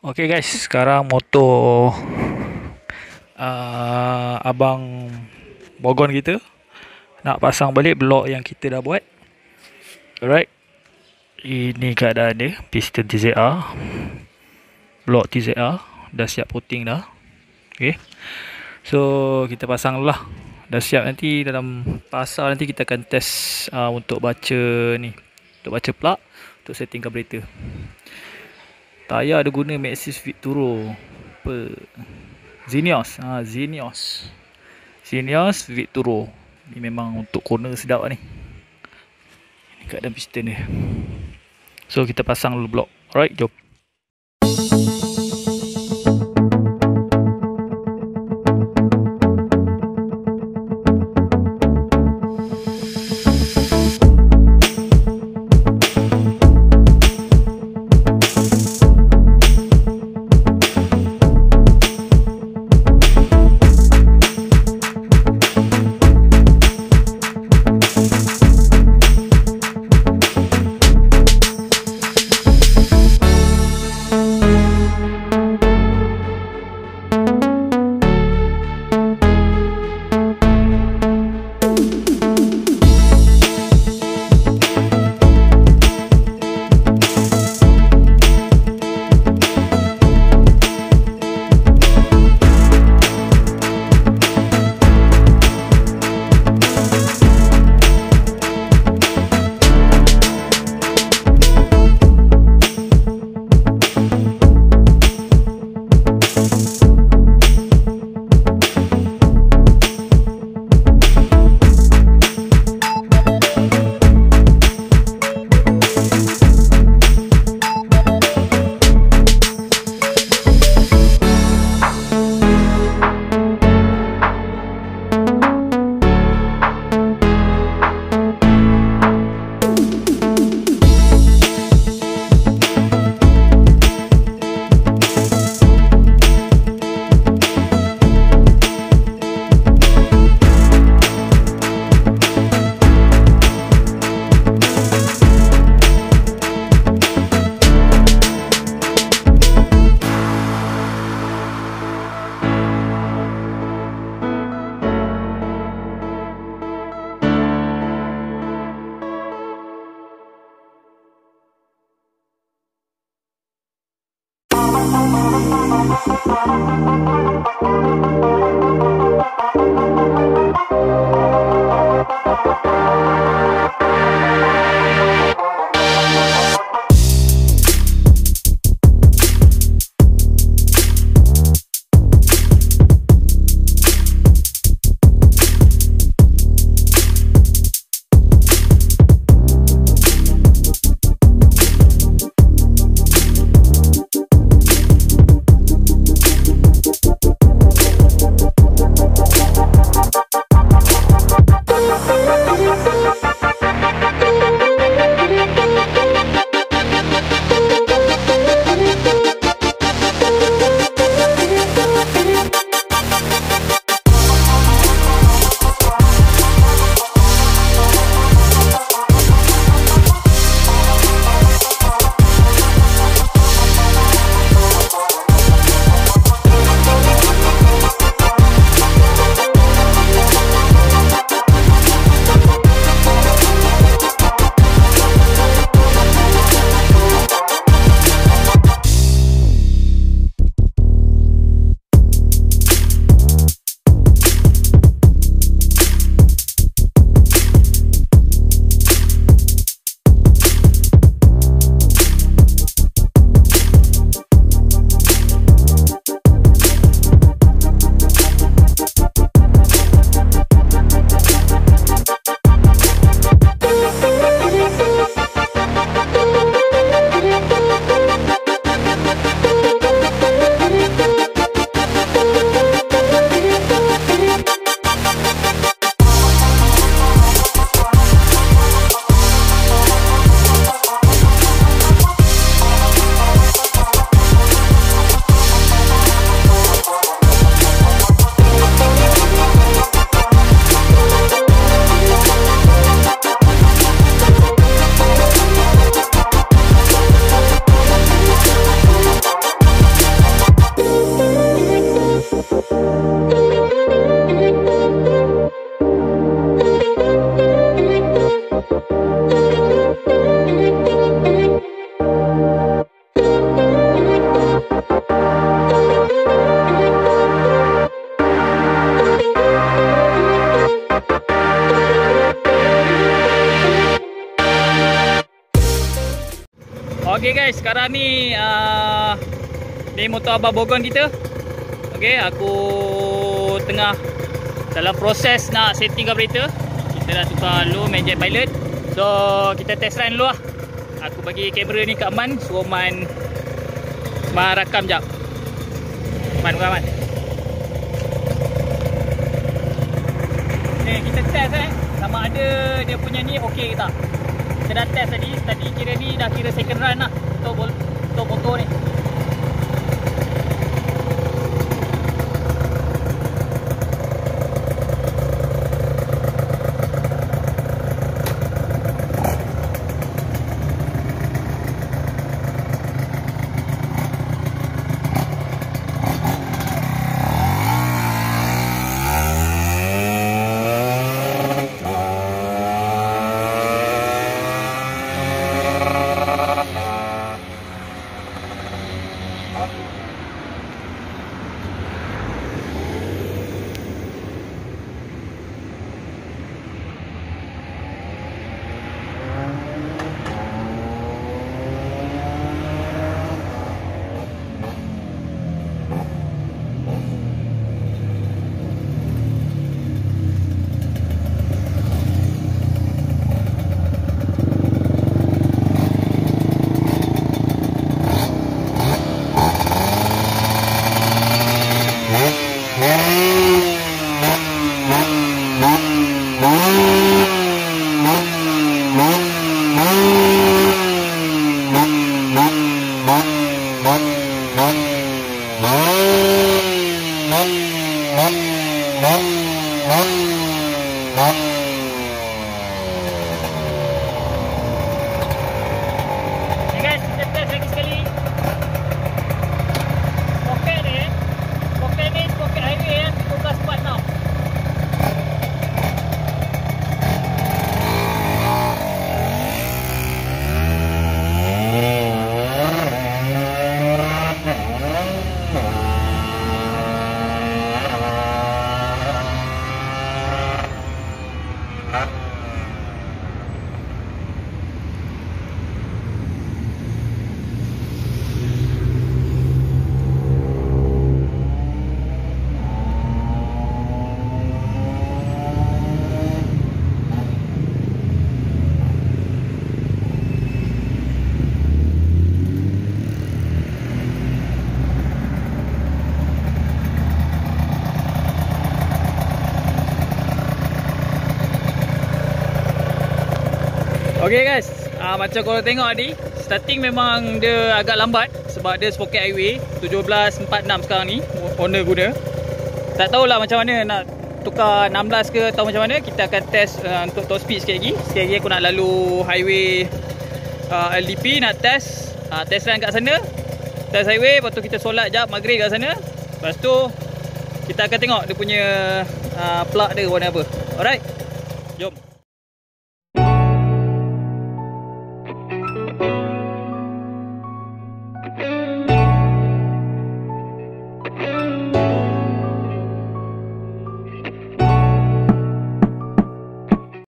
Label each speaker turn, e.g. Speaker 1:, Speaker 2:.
Speaker 1: Okay guys, sekarang motor abang Bogon kita nak pasang balik blok yang kita dah buat. Alright, ini keadaan dia, piston TZR, blok TZR dah siap puting dah. Okay, so kita pasang dulu lah. Dah siap, nanti dalam pasar nanti kita akan test untuk baca ni, untuk baca plug, untuk setting carburetor. Tayar ada guna Maxxis Victuro Xenios, Xenios Victuro. Ni memang untuk corner sedap lah ni. Ini keadaan piston dia. So kita pasang dulu blok. Alright, jom. Okay guys, sekarang ni ni motor abang Bogon kita. Okay, aku tengah dalam proses nak setting carburetor. Kita dah tukar low Magic Pilot. So kita test run dulu lah. Aku bagi kamera ni kat Man, suruh Man rakam jap. Man, bukan Man. Okay, kita test sama ada dia punya ni okey ke tak. Kita dah test tadi. Tadi kira ni dah kira second run lah untuk motor ni. Okay guys, kita test lagi sekali. Pocket ni pocket highway 1346. Okay guys, macam korang tengok tadi, starting memang dia agak lambat sebab dia spoket highway 1746 sekarang ni owner guna. Tak tahulah macam mana nak tukar 16 ke atau macam mana. Kita akan test untuk top speed sikit lagi. Sikit lagi aku nak lalu highway LDP, nak test run kat sana. Test highway, lepas tu kita solat jap maghrib kat sana. Lepas tu kita akan tengok dia punya plug dia warna apa. Alright, jom.